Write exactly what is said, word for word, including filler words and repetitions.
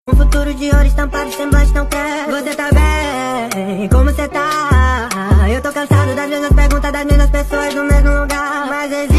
Um futuro de ouro estampado, semblante não quer. Você tá bem? Como você tá? Eu tô cansado das mesmas perguntas, das mesmas pessoas no mesmo lugar. Mas